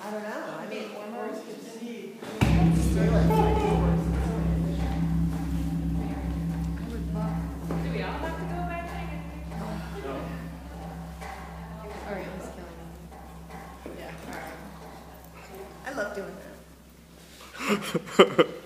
don't know. I mean, Horse can see. Do we all have to go back there? No. Alright, I'm just killing them. Yeah, alright. I love doing that.